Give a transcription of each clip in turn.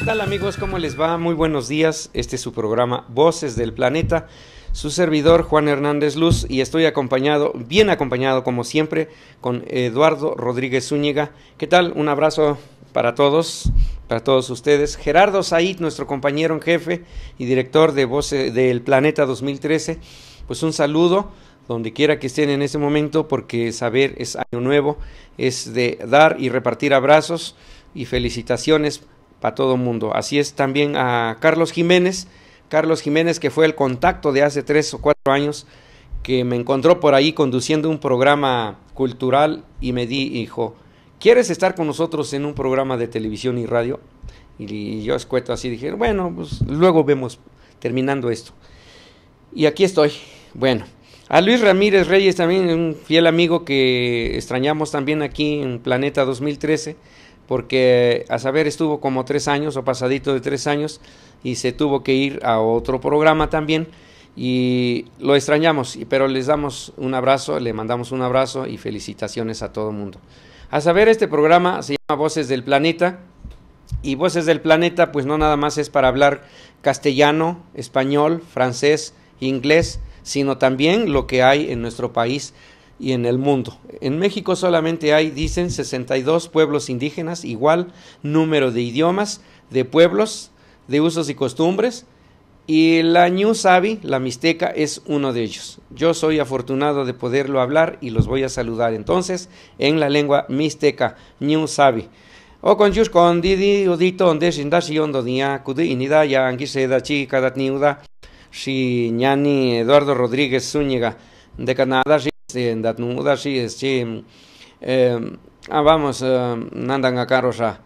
tal amigos? ¿Cómo les va? Muy buenos días. Este es su programa Voces del Planeta. Su servidor Juan Hernández Luz y estoy acompañado, bien acompañado como siempre, con Eduardo Rodríguez Zúñiga. ¿Qué tal? Un abrazo para todos ustedes. Gerardo Said, nuestro compañero en jefe y director de Voces del Planeta 2013. Pues un saludo donde quiera que estén en este momento, porque saber es año nuevo, es de dar y repartir abrazos y felicitaciones para todo el mundo. Así es también a Carlos Jiménez, que fue el contacto de hace 3 o 4 años, que me encontró por ahí conduciendo un programa cultural y me dijo, ¿quieres estar con nosotros en un programa de televisión y radio? Y yo escueto así, dije, bueno, pues luego vemos terminando esto. Y aquí estoy. Bueno, a Luis Ramírez Reyes también, un fiel amigo que extrañamos también aquí en Planeta 2013, porque a saber estuvo como 3 años o pasadito de 3 años y se tuvo que ir a otro programa también y lo extrañamos, pero les damos un abrazo, le mandamos un abrazo y felicitaciones a todo el mundo. A saber, este programa se llama Voces del Planeta y Voces del Planeta pues no nada más es para hablar castellano, español, francés, inglés, sino también lo que hay en nuestro país y en el mundo. En México solamente hay, dicen, 62 pueblos indígenas, igual número de idiomas, de pueblos, de usos y costumbres, y la Ñu Sabi, la mixteca, es uno de ellos. Yo soy afortunado de poderlo hablar y los voy a saludar entonces en la lengua mixteca, Ñu Sabi. O con yus con didi udito onde shindashi ondo dia kudu inida ya angiseda chi kadat niuda si ñani Eduardo Rodríguez Zúñiga de Canadá en datnuda si es chi vamos nandan acá rosa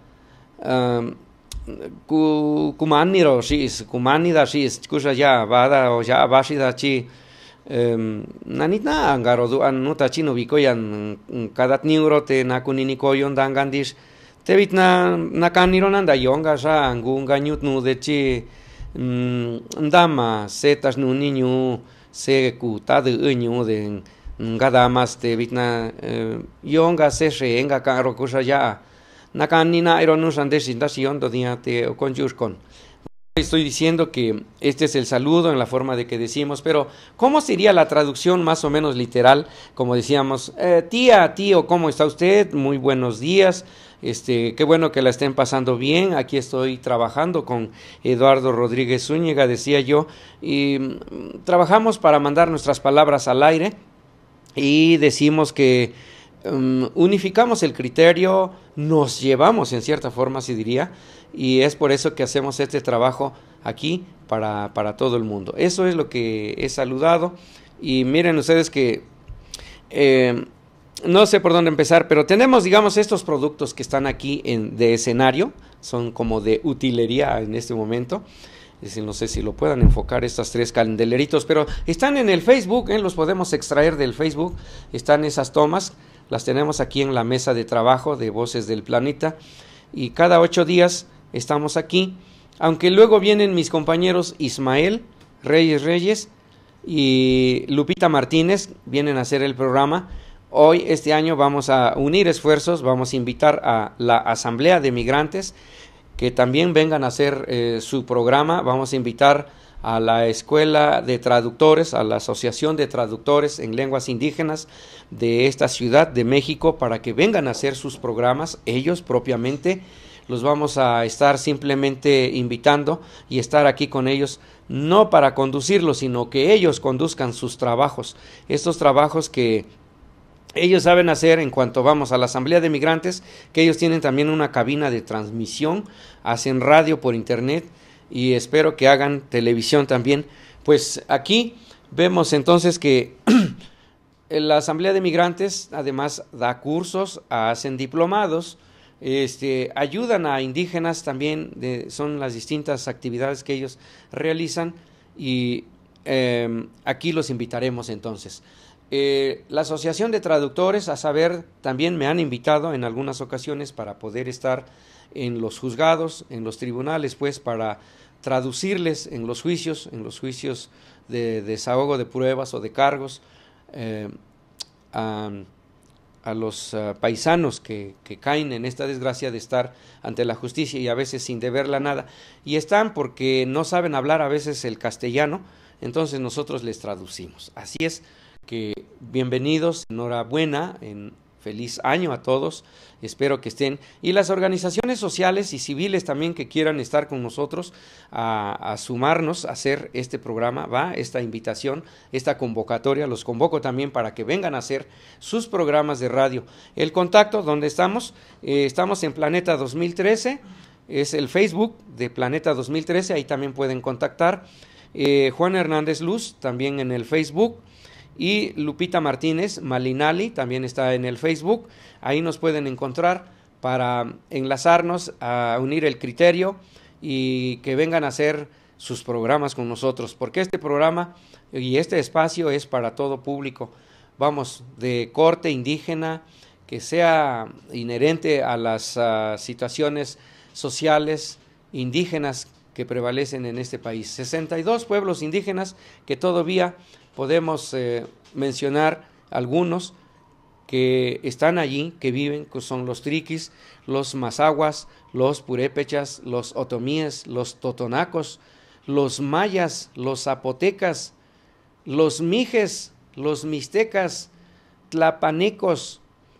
kumaniro si es kumanida si es kusa ya bada o ya bashida chi nanitna angaro du anuta chino bikoyan kadat niuro te nakunini koyon dangandish tevitna nakaniro nanda yonga sa angunga nyutnu de chi ndama setas nu niño se kuta de ñu de ngadamas te vitna yonga se renga karo kusa ya nakanina ironus andesindación do dia te con. Estoy diciendo que este es el saludo en la forma de que decimos, pero ¿cómo sería la traducción más o menos literal? Como decíamos, tía, tío, ¿cómo está usted? Muy buenos días. Qué bueno que la estén pasando bien. Aquí estoy trabajando con Eduardo Rodríguez Zúñiga, decía yo, y trabajamos para mandar nuestras palabras al aire y decimos que unificamos el criterio, nos llevamos en cierta forma, se diría, y es por eso que hacemos este trabajo aquí para todo el mundo. Eso es lo que he saludado y miren ustedes que no sé por dónde empezar, pero tenemos, digamos, estos productos que están aquí de escenario, son como de utilería en este momento. No sé si lo puedan enfocar estas 3 candeleritos, pero están en el Facebook, los podemos extraer del Facebook, están esas tomas, las tenemos aquí en la mesa de trabajo de Voces del Planeta y cada 8 días estamos aquí, aunque luego vienen mis compañeros Ismael Reyes y Lupita Martínez, vienen a hacer el programa. Hoy, este año, vamos a unir esfuerzos, vamos a invitar a la Asamblea de Migrantes que también vengan a hacer su programa. Vamos a invitar a la Escuela de Traductores, a la Asociación de Traductores en Lenguas Indígenas de esta Ciudad de México para que vengan a hacer sus programas, ellos propiamente. Los vamos a estar simplemente invitando y estar aquí con ellos, no para conducirlos, sino que ellos conduzcan sus trabajos, estos trabajos que ellos saben hacer en cuanto vamos a la Asamblea de Migrantes, que ellos tienen también una cabina de transmisión, hacen radio por internet y espero que hagan televisión también. Pues aquí vemos entonces que la Asamblea de Migrantes además da cursos, hacen diplomados, ayudan a indígenas también, son las distintas actividades que ellos realizan y aquí los invitaremos entonces. La Asociación de Traductores, a saber, también me han invitado en algunas ocasiones para poder estar en los juzgados, en los tribunales, pues para traducirles en los juicios de desahogo de pruebas o de cargos, paisanos que caen en esta desgracia de estar ante la justicia y a veces sin deberla nada, y están porque no saben hablar a veces el castellano, entonces nosotros les traducimos. Así es que bienvenidos, enhorabuena, feliz año a todos, espero que estén, y las organizaciones sociales y civiles también que quieran estar con nosotros a sumarnos a hacer este programa, esta invitación, esta convocatoria, los convoco también para que vengan a hacer sus programas de radio. El contacto, donde estamos en Planeta 2013, es el Facebook de Planeta 2013, ahí también pueden contactar, Juan Hernández Luz también en el Facebook, y Lupita Martínez Malinali también está en el Facebook. Ahí nos pueden encontrar para enlazarnos, a unir el criterio y que vengan a hacer sus programas con nosotros, porque este programa y este espacio es para todo público, vamos, de corte indígena, que sea inherente a las situaciones sociales indígenas que prevalecen en este país. 62 pueblos indígenas que todavía podemos mencionar algunos que están allí, que viven, que son los triquis, los mazahuas, los purépechas, los otomíes, los totonacos, los mayas, los zapotecas, los mijes, los mixtecas, tlapanecos,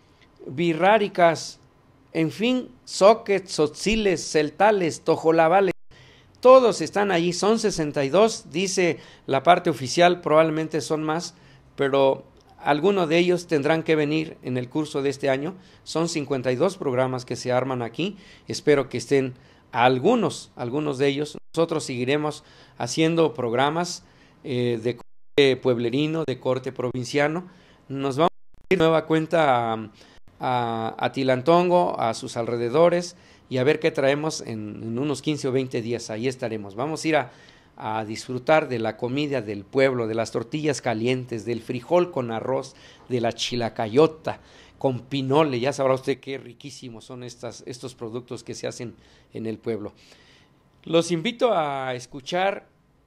birráricas, en fin, zoques, tzotziles, celtales, tojolabales. Todos están allí, son 62, dice la parte oficial, probablemente son más, pero algunos de ellos tendrán que venir en el curso de este año. Son 52 programas que se arman aquí, espero que estén algunos de ellos. Nosotros seguiremos haciendo programas de corte pueblerino, de corte provinciano. Nos vamos a ir nueva cuenta a Tilantongo, a sus alrededores, y a ver qué traemos en unos 15 o 20 días. Ahí estaremos. Vamos a ir a disfrutar de la comida del pueblo, de las tortillas calientes, del frijol con arroz, de la chilacayota con pinole. Ya sabrá usted qué riquísimos son estos productos que se hacen en el pueblo. Los invito a escuchar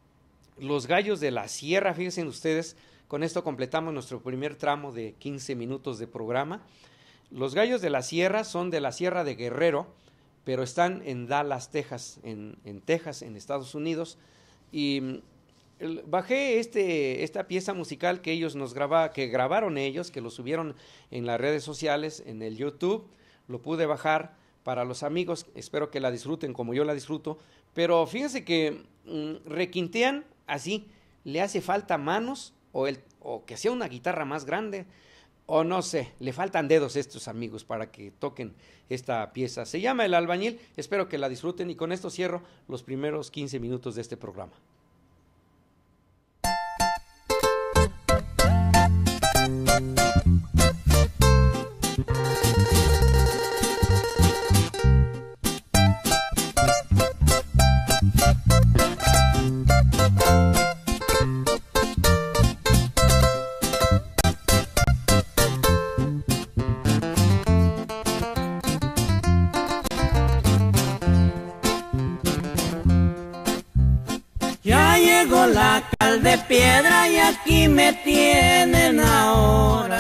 Los Gallos de la Sierra. Fíjense ustedes, con esto completamos nuestro primer tramo de 15 minutos de programa. Los Gallos de la Sierra son de la Sierra de Guerrero, pero están en Dallas, Texas, en Texas, en Estados Unidos, y bajé esta pieza musical que ellos que grabaron ellos, que lo subieron en las redes sociales, en el YouTube, lo pude bajar para los amigos, espero que la disfruten como yo la disfruto, pero fíjense que requintean así, le hace falta manos, o que sea una guitarra más grande, o no sé, le faltan dedos a estos amigos para que toquen esta pieza. Se llama El Albañil, espero que la disfruten, y con esto cierro los primeros 15 minutos de este programa. La cal de piedra y aquí me tienen ahora.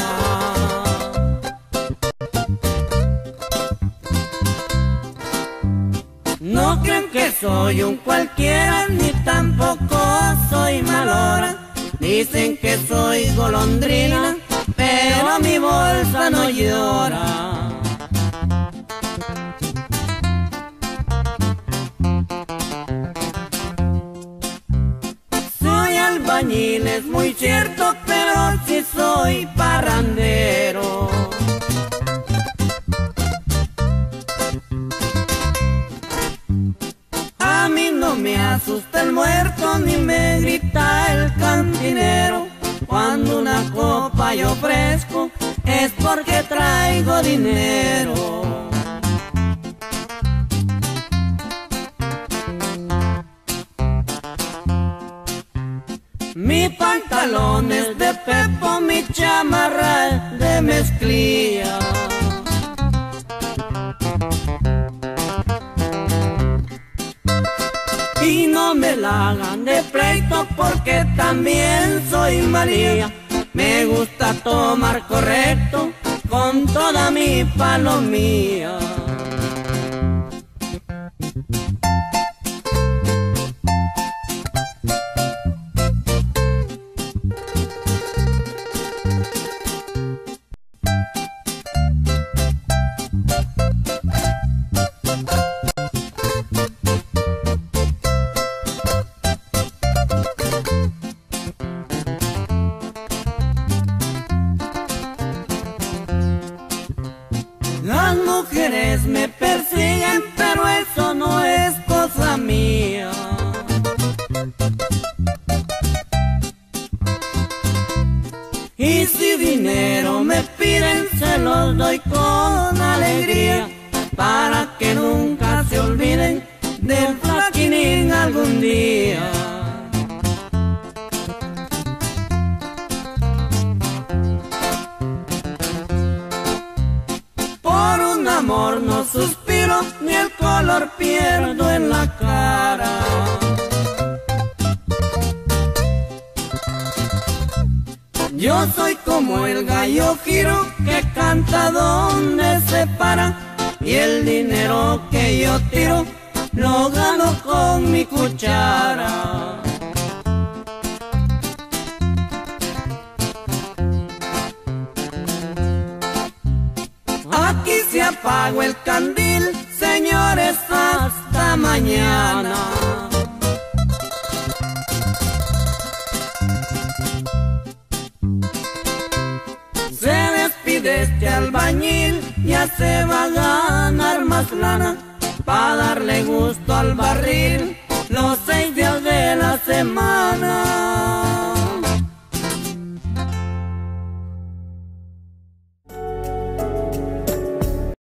No creen que soy un cualquiera, ni tampoco soy malora. Dicen que soy golondrina, pero mi bolsa no llora. Albañil es muy cierto, pero sí soy parrandero. A mí no me asusta el muerto ni me grita el cantinero. Cuando una copa yo ofrezco es porque traigo dinero. Mi pantalón es de pepo, mi chamarra es de mezclilla. Y no me la hagan de pleito porque también soy María. Me gusta tomar correcto con toda mi palomía. Las mujeres me persiguen, pero eso no es cosa mía. Y si dinero me piden, se los doy con alegría, para que nunca se olviden del flaquinín algún día. Por un amor no suspiro, ni el color pierdo en la cara. Yo soy como el gallo giro que canta donde se para, y el dinero que yo tiro lo gano con mi cuchara. Aquí se apagó el candil, señores, hasta mañana. Se despide este albañil, ya se va a ganar más lana, pa' darle gusto al barril los 6 días de la semana.